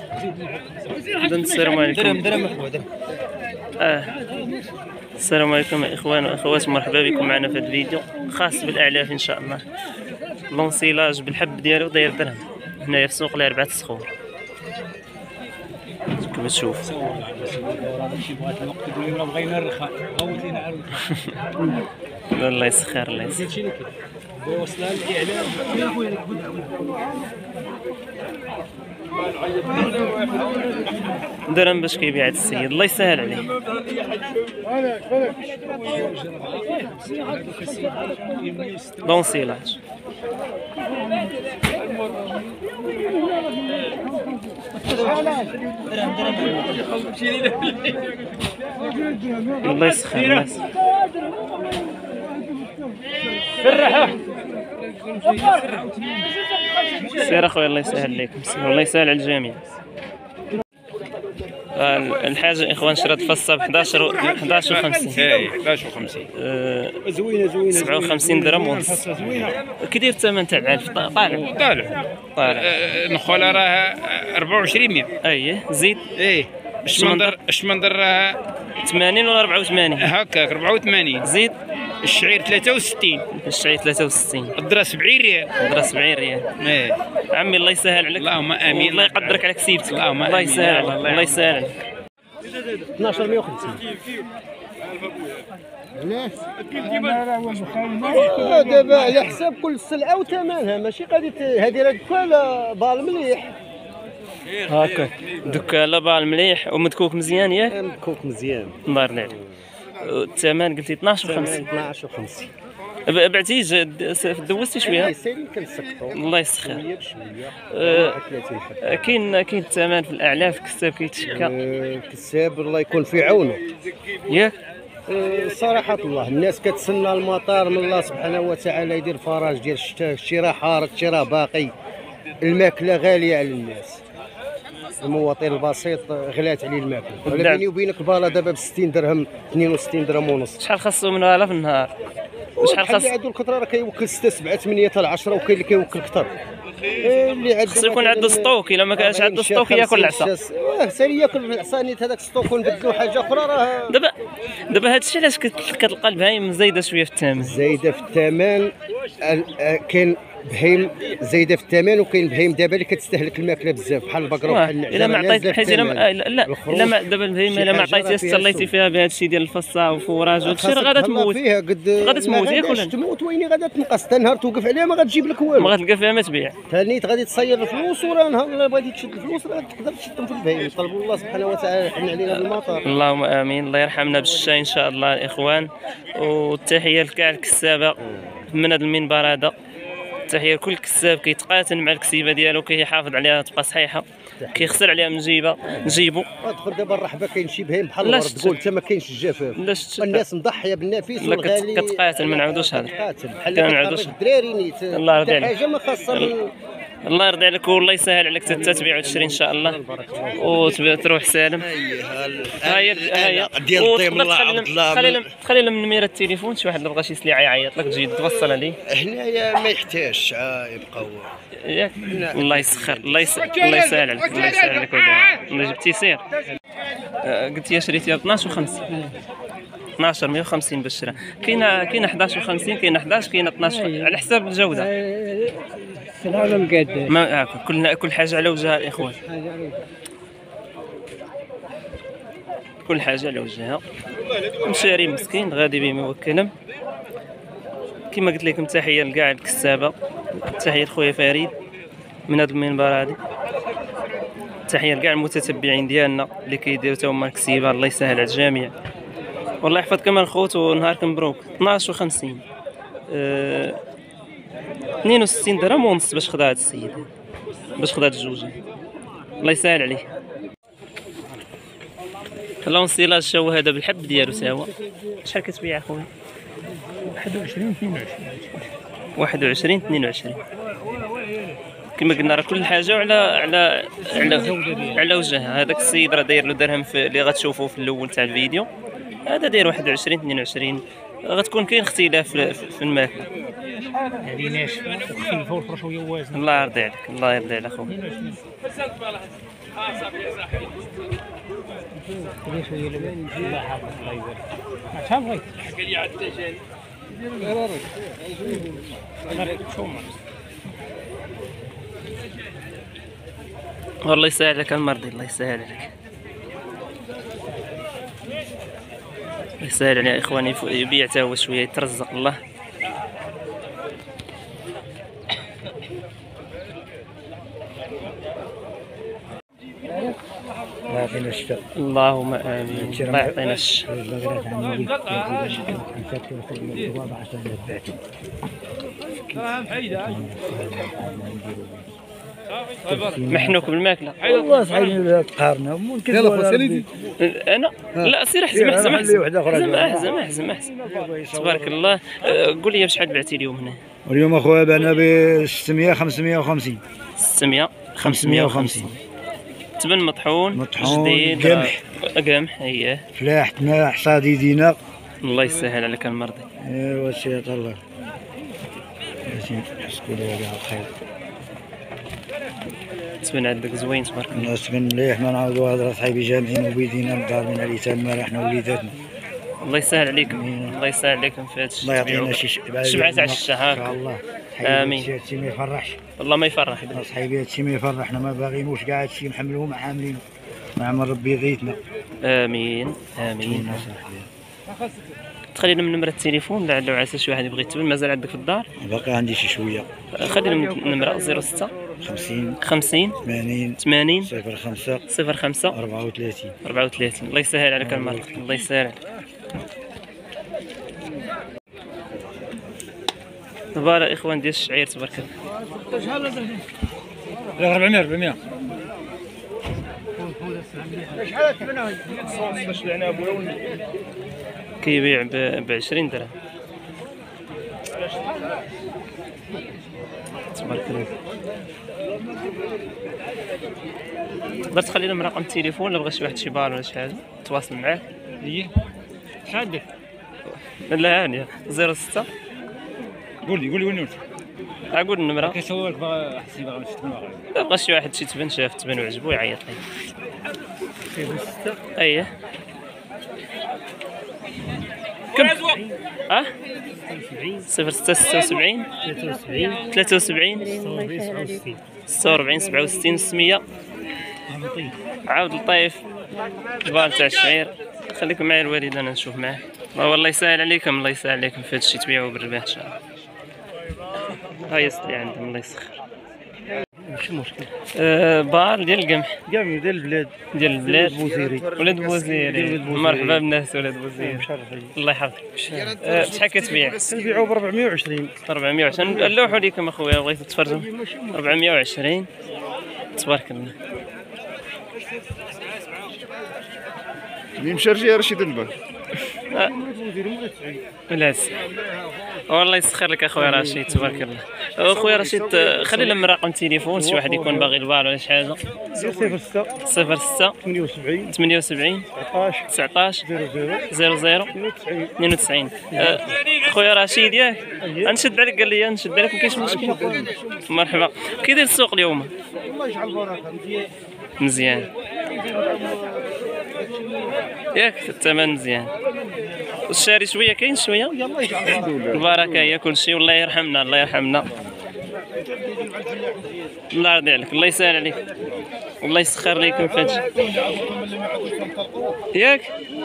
السلام عليكم. درهم اخويا درهم. السلام عليكم اخوان واخوات، مرحبا بكم معنا في هذا الفيديو خاص بالاعلاف ان شاء الله. لونسيلاج بالحب ديالو داير درهم هنايا في سوق ل4 الصخور كما تشوف. الله يسخر الله يسخر. درهم باش كيبيع هاد السيد، الله يسهل عليه. لونسيلاج الله يسخر الله يسخر. سير اخويا الله يسهل عليكم، الله يسهل على الجميع. الحاجه اخوان شرات فصه ب 11 و50. 11 و50 زوينه 57 درهم ونص. كي الثمن تاع العلف؟ طالع نخوله راه 2400. اييه زيد. ايه الشمندر راه 80 ولا 84 هكاك 84. زيد الشعير 63. الشعير 63. الذره 70 ريال. الذره 70 ريال. ايه عمي الله يسهل عليك. اللهم امين. الله يقدرك على كسيبتك. اللهم الله يسهل الله يسهل عليك. 1250. دابا على حساب كل سلعه وثمنها، ماشي غادي هذه راه دكاله بال مليح هاكا. دكاله بال مليح ومدكوك مزيان ياك؟ مدكوك مزيان الله يرضي عليك. الثمن قلتي 12 و50. 12 و50. بعتي دوزتي شويه؟ سيري كنسكتو الله يسخر. بشويه كاين الثمن في الاعلاف كساب كيتشكى. كساب الله يكون في عونه ياك. صراحة الله الناس كتسنى المطار من الله سبحانه وتعالى يدير فرج ديال الشتاء. الشراء حارق، الشراء باقي، الماكلة غالية على الناس. المواطن البسيط غلات عليه الماكلة. ولا بيني وبينك البالا دابا ب 60 درهم 62 درهم ونص. شحال خاصو منها في النهار؟ وشحال خاص؟ اللي عنده الكثرة راه كيوكل 6 7 8 حتى ل 10، وكاين اللي كيوكل كثر. اللي عنده خصو يكون عنده ستوك، الا ما كانش عنده ستوك ياكل العصا. سير ياكل العصا نيت هذاك ستوك ونبدلو حاجة أخرى. راه دابا هادشي علاش كتلقى البهايم زايدة شوية في الثمن؟ زايدة في الثمن. كاين بهيم زايده في الثمن، وكاين بهيم دابا اللي كتستهلك الماكله بزاف بحال البقره وبحال الا ما عطيت حيت الا ما دابا البهيمه الا ما عطيتيها استليتي فيها بهذا الشيء ديال الفصه وفراج وهادشي راه غادا تموت فيها. غادا تموت ياك ولا تموت؟ وين غادا تنقص؟ حتى نهار توقف عليها ما غتجيب لك والو، ما غتلقى فيها ما تبيع. ثاني غادي تصير الفلوس، وراه نهار الا بغيتي تشد الفلوس راه تقدر تشدهم في البهيم. نطلبوا الله سبحانه وتعالى يحن علينا بالمطر. اللهم امين. الله يرحمنا بالشاي ان شاء الله الاخوان. والتحيه لكاع الكسابه من هذا المنبر هذا. تحيه لكل كساب كيتقاتل مع الكسيبه ديالو، كيحافظ عليها تبقى صحيحه، كيخسر عليها من نجيبو. تدخل دابا الرحبه كاين شي بهيم بحال الورد، تقول حتى ما كاينش الجفاف. الناس مضحيه بالنفيس والغالي. كتقاتل ما نعاودوش هذا. بحال الدراري نيت. الله يرضي عليك. حاجه ما خاصه الله يرضي عليك والله يسهل عليك تبيع وتشري ان شاء الله وتروح سالم. هاي ديال الطيم الله عبد الله. خلي لهم نميره التليفون، شي واحد اللي بغى يسلي يعيط لك تجي توصل عليه. هنايا ما يحتاجش يبقاو ياك. الله يسخر الله يسهل عليك الله يسهل عليك. الله جبتي سير. قلتي شريتيها ب 12 و50. 12 150 باش شرا. كاينه 11 و50، كاينه 11، كاينه 12 على حساب الجوده. العالم قاد ما كل حاجه على وجهها الاخوان، كل حاجه على وجهها. مشاري مسكين غادي به موكلا. كما قلت لكم تحيه لكاع الكسابه، تحيه لخويا فريد من هذا المنبر هذا، تحيه لكاع المتتبعين ديالنا اللي كيديروا تا هما الكسيبه. الله يسهل على الجميع والله يحفظ كما الخوت ونهاركم مبروك. 12 و50 62 درهم ونص باش خدا هذا السيد، باش خدا هاد الجوج. الله يسهل عليه. لونسيلاج شاو هذا بالحب ديالو ساوا. شحال كتبيع اخويا؟ 21 21 22. كما قلنا راه كل حاجه على وجهها. هذاك السيد راه داير له درهم اللي غتشوفوه في الاول تاع الفيديو، هذا داير 21 22. غتكون كاين اختلاف في الماكله. هذه ناشفه وخفيفه وفرشويه ووازنه. الله يرضي عليك الله يرضي على اخويا. والله يسهل لك المرضي، الله يسهل عليك، الله يسهل عليه يا اخواني. يبيع تا هو شويه يترزق الله. الله يعطينا الشفاء. اللهم امين، الله يعطينا الشفاء. محنوك بالماكله. والله صحيح قهرنا ممكن. يلا سيدي انا لا سير احزم احزم احزم تبارك الله. قول لي بشحال بعتي اليوم هنا؟ اليوم اخويا بعنا ب 600 550. 600 550. تبن مطحون جديد قمح اييه فلاح تماح صديدينا. الله يسهل عليك المرضي. ايوا سي الله لازم نحسبوا لها كاع الخير. تبن عندك زوين تبارك الله. الناس تبن مليح. ما نعاودوا هضره صحيبي جامعين وبيدينا الدارين على اليتامى احنا وليداتنا. الله يسهل عليكم، الله يسهل عليكم في هذا الشيء. الله يعطينا شي شبعت على الشهر ان شاء الله. امين. هادشي ما يفرحش والله ما يفرح صحيبي، هادشي ما يفرحنا، ما باغينوش كاع هادشي محملوه عاملين مع من ربي يغيثنا. امين امين. تخلينا من نمرة التليفون لعل وعسى شي واحد يبغي يتبن. مازال عندك في الدار؟ باقي عندي شي شويه. خلينا من النمرة 06 50 50 80 05 05 34. الله يسهل عليك المرض، الله يسهل عليك. دابا اخوان ديال الشعير تبارك الله. شحال 400 كيبيع ب 20 درهم تبارك الله. تقدر تخلي لهم رقم التليفون الا بغى شي واحد شي بال ولا شي حاجه تواصل معاه؟ ايه شحال عندك؟ لا هانيه 06 قول لي وين ولت؟ اقول النمره. كيصورك باغي حسي باغي نشتم لا بغى شي واحد شي تبان شاف تبان وعجبو يعيط لي. اييه كم؟ 0676 73 46 67 600. عاود لطيف جبال تاع الشعير. خليكم معايا الوالد انا نشوف معاه. والله يسهل عليكم، الله يسهل عليكم في هذا الشيء تبيعوا بالربح ان شاء الله. هاي يسطي عندهم الله يسخر. ماشي مشكل. بار ديال القمح ديال البلاد بوزيري. ولاد بوزيري مرحبا بالناس ولاد بوزيري الله يحفظك. شحال كتبيع؟ كنبيعو ب 420. 420 نلوحوا ليكم اخويا بغيتو تفرجوا. 420 تبارك الله. اللي مشى رجع رشيد البال لا والله يسخر لك اخويا رشيد تبارك الله. اخويا رشيد خلي لهم رقم تليفون شي واحد يكون باغي البال ولا شي حاجه. 06 06 78 19 00 92. خويا رشيد ياك نشد عليك قال لي نشد عليك ما كاينش مشكل. مرحبا. كي داير السوق اليوم؟ الله يجعل البركه مزيان ياك الثمن مزيان. والشاري شويه كاين شويه الله يجعل البركه هي كل شيء. والله يرحمنا الله يرحمنا. الله يرضي عليك الله يسهل عليك الله يسخر ليكم في هادشي ياك.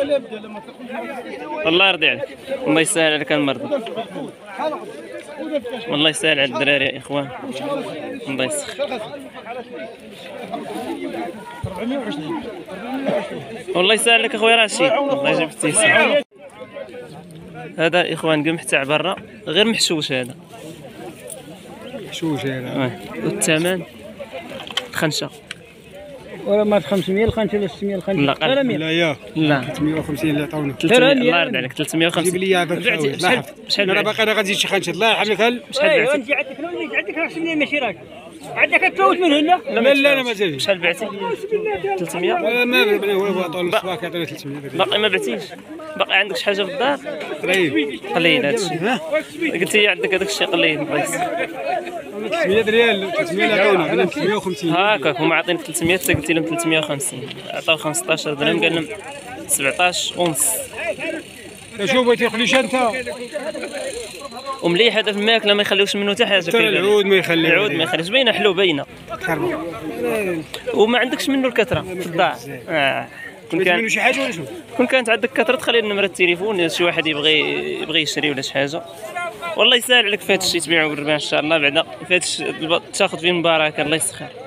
الله يرضي عليك الله يسهل عليك المرضى. والله يسهل على الدراري يا اخوان الله يسخر. 420 والله يسهل لك اخويا رشيد الله يجيب التيسير. هذا اخوان قمح تاع برا غير محشوش هذا محشوش هذا. والثمن خنشه ولا مات 500 الخنشه ولا 600 الخنشه؟ لا يا لا 350 اللي عطاونا. الله يرضي عليك 350. جيب لي هذاك شحال انا باقي انا غادي شي خنشه الله يرحمك. شحال بعتي؟ انت عندك لونك عندك راس منين ماشي راك عندك تفوت من هنا. لا انا ما جايش. شحال بعتي؟ 300. ما بغينا هو عطاونا الصباح كيعطينا 300. باقي ما بعتيش؟ باقي عندك شي حاجه في الدار؟ طيب قليل هذا الشيء. قلت لي عندك هذاك الشيء قليل الله يسخر. 300 ريال 300 عطاونا قلنا 350. هاكاك هما عاطينك 300 انت قلتي لهم 350 عطاو 15 درهم قال لهم 17 ونص. شوف بغيتي خليش انت ومليح هذا في الماكله ما يخليوش منه حتى حاجه. ترى العود ما يخليه، العود ما يخليش باينه حلو باينه وما عندكش منه الكثره في الضاع. كون منه كان شي حاجه ولا شنو؟ كون كانت عندك كثره تخلي نمره التليفون شي واحد يبغي يشري ولا شي حاجه. والله يسهل عليك في هذا الشيء تبيعو بالربح ان شاء الله. بعدا في هذا الشيء تاخذ فيه البركه الله يسخر.